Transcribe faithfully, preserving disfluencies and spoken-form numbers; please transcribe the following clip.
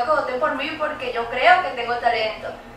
quiero que voten por mí porque yo creo que tengo talento.